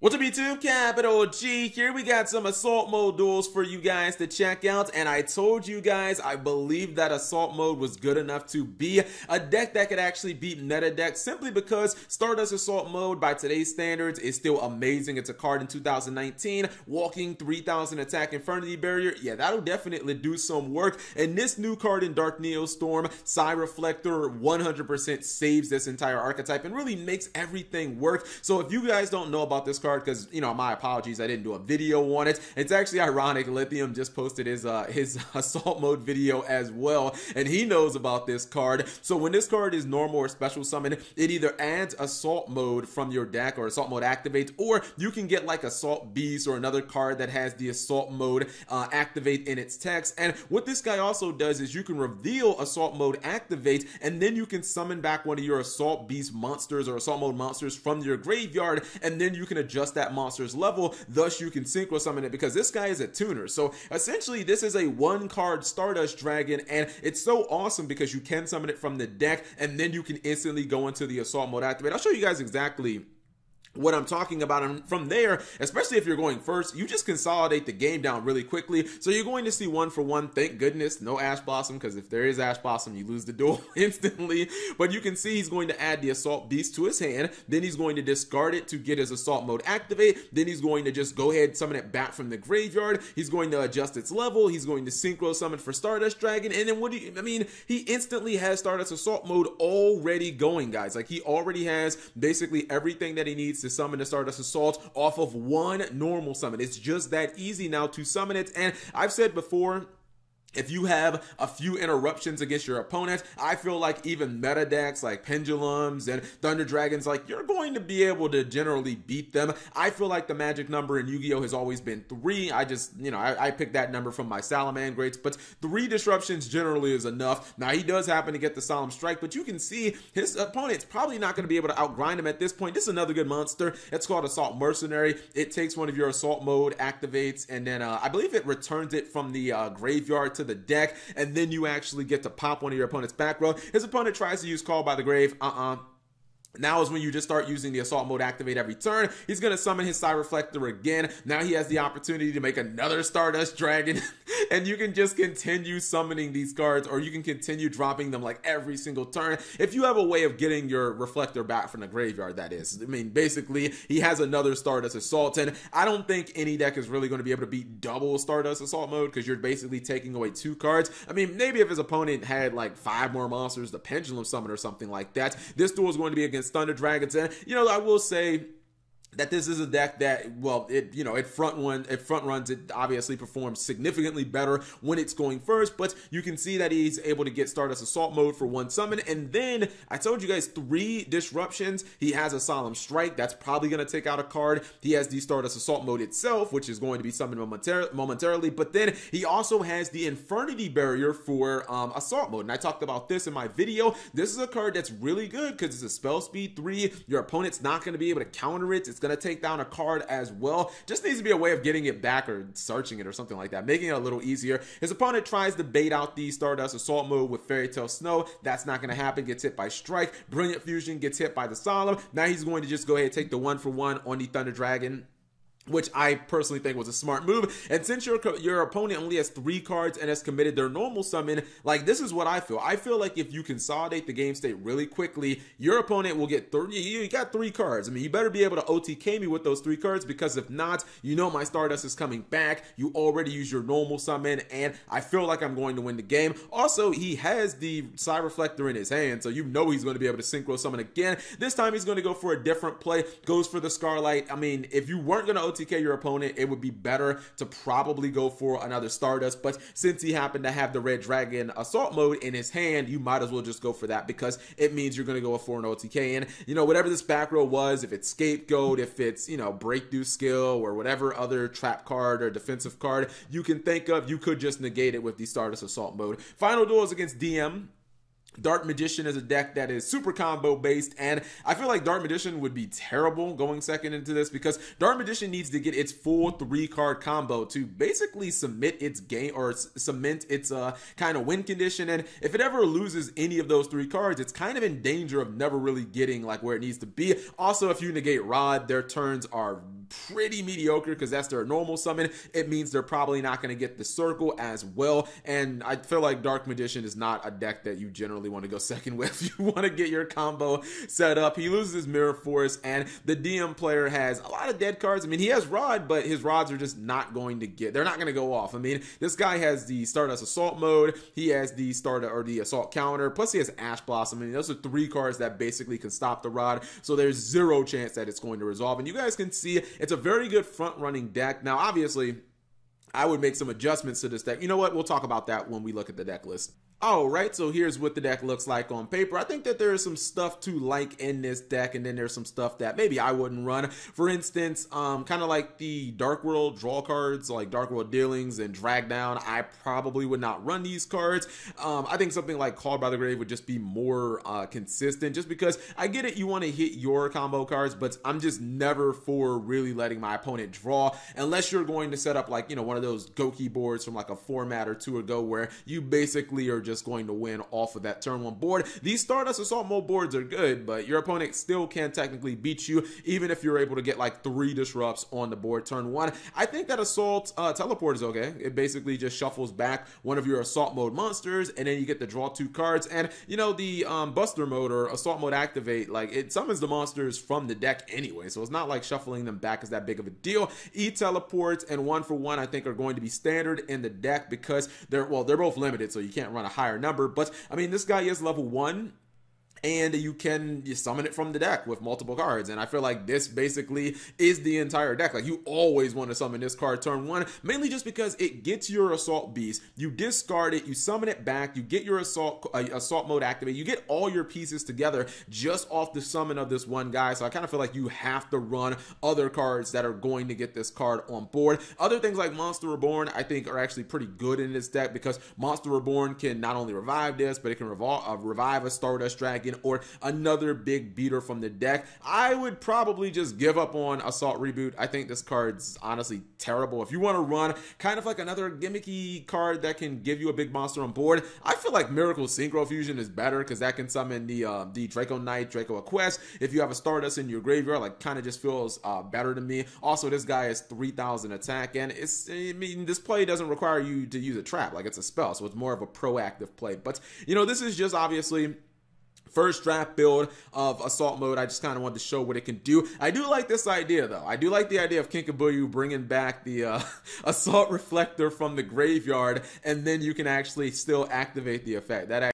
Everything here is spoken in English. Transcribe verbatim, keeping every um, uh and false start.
What's up YouTube, Capital G here. We got some Assault Mode duels for you guys to check out, and I told you guys I believe that Assault Mode was good enough to be a deck that could actually beat meta decks simply because Stardust Assault Mode by today's standards is still amazing. It's a card in two thousand nineteen, walking three thousand attack Infernity Barrier. Yeah, that'll definitely do some work, and this new card in Dark Neostorm, Psy Reflector, one hundred percent saves this entire archetype and really makes everything work. So if you guys don't know about this card, because, you know, my apologies, I didn't do a video on it. It's actually ironic. Lithium just posted his uh, his Assault Mode video as well, and he knows about this card. So when this card is normal or special summon, it either adds Assault Mode from your deck or Assault Mode activates, or you can get like Assault Beast or another card that has the Assault Mode uh, activate in its text. And what this guy also does is you can reveal Assault Mode activate, and then you can summon back one of your Assault Beast monsters or Assault Mode monsters from your graveyard, and then you can adjust that monster's level, thus you can synchro summon it, because this guy is a tuner. So essentially this is a one card Stardust Dragon, and it's so awesome because you can summon it from the deck and then you can instantly go into the Assault Mode activate. I'll show you guys exactly what I'm talking about, and from there, especially if you're going first, you just consolidate the game down really quickly. So you're going to see one for one. Thank goodness no Ash Blossom, because if there is Ash Blossom, you lose the duel instantly. But you can see he's going to add the Assault Beast to his hand, then he's going to discard it to get his Assault Mode activate, then he's going to just go ahead and summon it back from the graveyard. He's going to adjust its level, he's going to synchro summon for Stardust Dragon, and then what do you, I mean, he instantly has Stardust Assault Mode already going, guys. Like, he already has basically everything that he needs to to summon the Stardust Assault off of one normal summon. It's just that easy now to summon it. And I've said before, if you have a few interruptions against your opponent, I feel like even meta decks like Pendulums and Thunder Dragons, like, you're going to be able to generally beat them. I feel like the magic number in Yu-Gi-Oh! Has always been three. I just, you know, I, I picked that number from my Salamangreats, but three disruptions generally is enough. Now, he does happen to get the Solemn Strike, but you can see his opponent's probably not going to be able to outgrind him at this point. This is another good monster. It's called Assault Mercenary. It takes one of your Assault Mode, activates, and then uh, I believe it returns it from the uh, graveyard to the deck, and then you actually get to pop one of your opponent's back row. His opponent tries to use Call by the Grave. Uh-uh. Now is when you just start using the Assault Mode activate every turn. He's going to summon his Psy Reflector again. Now he has the opportunity to make another Stardust Dragon, and you can just continue summoning these cards, or you can continue dropping them like every single turn. If you have a way of getting your Reflector back from the graveyard, that is. I mean, basically, he has another Stardust Assault, and I don't think any deck is really going to be able to beat double Stardust Assault Mode, because you're basically taking away two cards. I mean, maybe if his opponent had like five more monsters, the Pendulum Summon or something like that, this duel is going to be against Thunder Dragons. And, you know, I will say that this is a deck that, well, it, you know, it front one, it front runs, it obviously performs significantly better when it's going first, but you can see that he's able to get Stardust Assault Mode for one summon, and then I told you guys three disruptions. He has a Solemn Strike, that's probably going to take out a card. He has the Stardust Assault Mode itself, which is going to be summoned momentar momentarily, but then he also has the Infernity Barrier for um, Assault Mode, and I talked about this in my video. This is a card that's really good because it's a spell speed three. Your opponent's not going to be able to counter it. It's going to take down a card as well. Just needs to be a way of getting it back or searching it or something like that, making it a little easier. His opponent tries to bait out the Stardust Assault Mode with Fairy Tale Snow. That's not going to happen. Gets hit by Strike. Brilliant Fusion gets hit by the Solemn. Now he's going to just go ahead and take the one for one on the Thunder Dragon, which I personally think was a smart move. And since your your opponent only has three cards and has committed their normal summon, like, this is what I feel. I feel like if you consolidate the game state really quickly, your opponent will get thirty. You got three cards. I mean, you better be able to O T K me with those three cards, because if not, you know my Stardust is coming back. You already use your normal summon, and I feel like I'm going to win the game. Also, he has the Psy Reflector in his hand, so you know he's going to be able to synchro summon again. This time he's going to go for a different play. Goes for the Scarlight. I mean, if you weren't going to O T K your opponent, it would be better to probably go for another Stardust, but since he happened to have the Red Dragon Assault Mode in his hand, you might as well just go for that, because it means you're going to go for an O T K. And, you know, whatever this back row was, if it's Scapegoat, if it's, you know, Breakthrough Skill, or whatever other trap card or defensive card you can think of, you could just negate it with the Stardust Assault Mode. Final duel is against D M. Dark Magician is a deck that is super combo based, and I feel like Dark Magician would be terrible going second into this because Dark Magician needs to get its full three card combo to basically submit its game or cement its uh, kind of win condition. And if it ever loses any of those three cards, it's kind of in danger of never really getting like where it needs to be. Also, if you negate Rod, their turns are pretty mediocre because that's their normal summon. It means they're probably not going to get the circle as well, and I feel like Dark Magician is not a deck that you generally want to go second with. You want to get your combo set up. He loses Mirror Force, and the D M player has a lot of dead cards. I mean, he has Rod, but his Rods are just not going to get, they're not going to go off. I mean, this guy has the Stardust Assault mode, he has the Stardust or the Assault counter, plus he has Ash Blossom. I mean, those are three cards that basically can stop the Rod, so there's zero chance that it's going to resolve. And you guys can see it's a very good front running deck. Now, obviously, I would make some adjustments to this deck. You know what? We'll talk about that when we look at the deck list. All right, so here's what the deck looks like on paper. I think that there is some stuff to like in this deck, and then there's some stuff that maybe I wouldn't run. For instance, um, kind of like the Dark World draw cards, like Dark World Dealings and Drag Down. I probably would not run these cards. Um, I think something like Called by the Grave would just be more uh, consistent, just because I get it, you want to hit your combo cards, but I'm just never for really letting my opponent draw, unless you're going to set up like, you know, one of those Goki boards from like a format or two ago where you basically are just going to win off of that turn one board. These Stardust Assault mode boards are good, but your opponent still can technically beat you, even if you're able to get like three disrupts on the board turn one. I think that Assault uh, Teleport is okay. It basically just shuffles back one of your Assault mode monsters, and then you get to draw two cards. And you know, the um, Buster mode or Assault mode activate, like it summons the monsters from the deck anyway, so it's not like shuffling them back is that big of a deal. E-Teleports and one for one I think are going to be standard in the deck because they're, well, they're both limited, so you can't run a higher number. But I mean, this guy is level one, and you can you summon it from the deck with multiple cards, and I feel like this basically is the entire deck. Like, you always want to summon this card turn one, mainly just because it gets your Assault Beast, you discard it, you summon it back, you get your Assault uh, Assault mode activate, you get all your pieces together just off the summon of this one guy. So I kind of feel like you have to run other cards that are going to get this card on board. Other things like Monster Reborn I think are actually pretty good in this deck, because Monster Reborn can not only revive this, but it can revol uh, revive a Stardust Dragon or another big beater from the deck. I would probably just give up on Assault Reboot. I think this card's honestly terrible. If you want to run kind of like another gimmicky card that can give you a big monster on board, I feel like Miracle Synchro Fusion is better, because that can summon the uh, the Draco Knight, Draco Quest. If you have a Stardust in your graveyard, like, kind of just feels uh, better to me. Also, this guy is three thousand attack, and it's, I mean, this play doesn't require you to use a trap, like it's a spell, so it's more of a proactive play. But, you know, this is just obviously first draft build of Assault mode. I just kind of wanted to show what it can do. I do like this idea, though. I do like the idea of Kinkabuyu bringing back the uh, Assault Reflector from the graveyard, and then you can actually still activate the effect. That